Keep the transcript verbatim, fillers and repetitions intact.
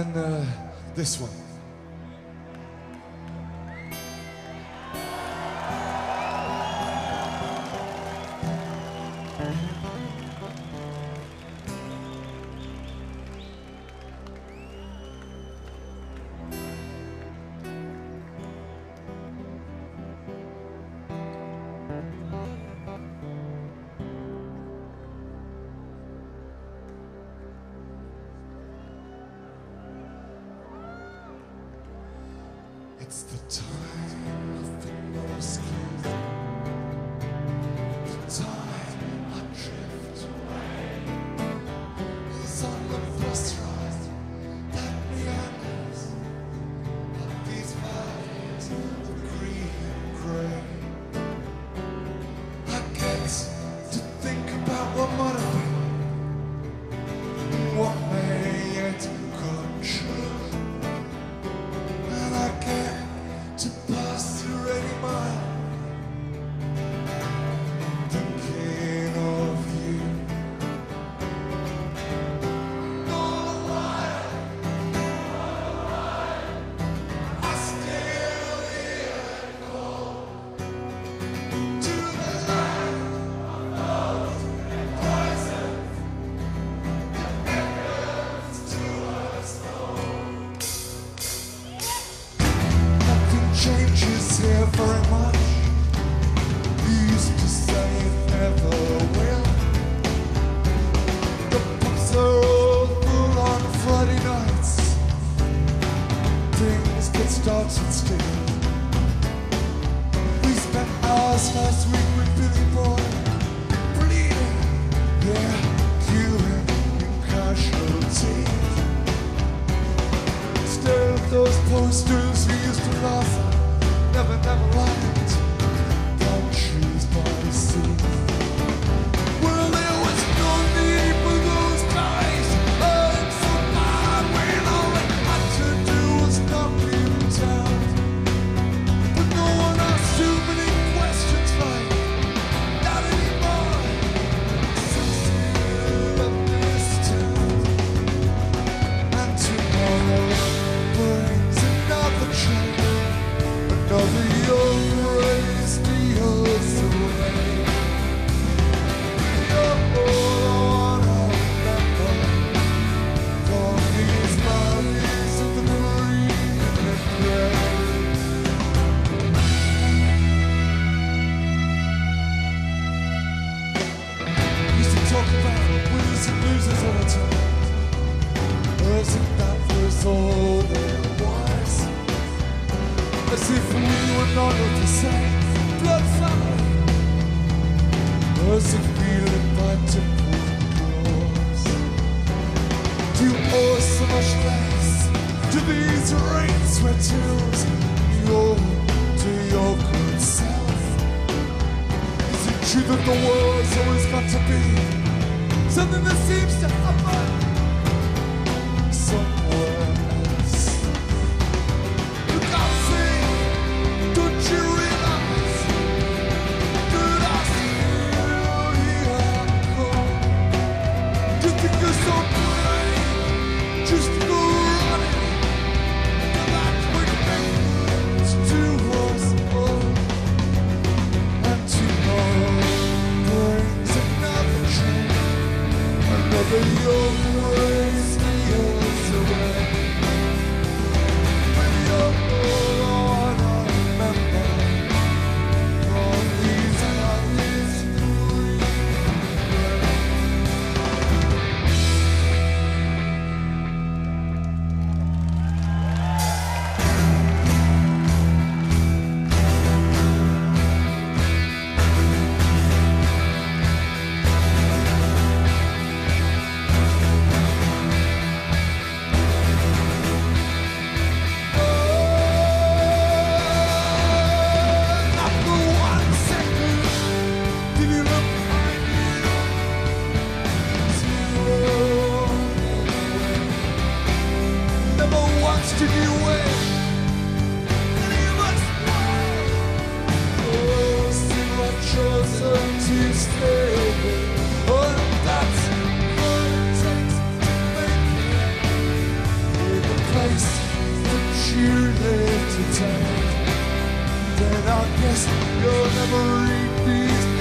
and uh, this one. It's the time of the most the time I drift away. It's on the bus ride that meanders up these valleys of green and grey. I get to think about what might have been, what may yet come true. And I get to pass through any mile, thinking of you. All the while, all the while, I still hear it call to the land of those poisons that beckons to us all. Nothing changes here very much. You used to say it never will. The pubs are all full on Friday nights. Things get started still. We spent hours last week with Billy Boy, bleeding, yeah, queuing in casualties. Stare at those posters we used to laugh at, never, never liked. Palm trees by the sea. Well, there was no need for those guys. I'm so bad when all they had to do was knock him down. But no one asked too many questions like not anymore. Since you left this town, and tomorrow brings another train, another young race steals away. You're all I wanna remember from these valleys of the green and grey. Used to talk about winners and losers all the time, as if that was all there was. As if we were not of the same blood family. As if we lived by different laws. Do you owe us so much less to these rain sweat hills? You owe to your good self. Is it true that the world's always got to be something that seems to happen somewhere else? You can't see. Don't you realize that I still hear it call? Do you think you're so brave just to go running? That would make to us all. And tomorrow brings another train, another young race steals away. When you're all I wanna remember from these valleys of green and not for one second did you look behind you. Zero. Never once did you wish any of us were. Oh, still I've chosen to stay. Oh, that's what it takes to make it. With the you live to tell. Then I guess you'll never read these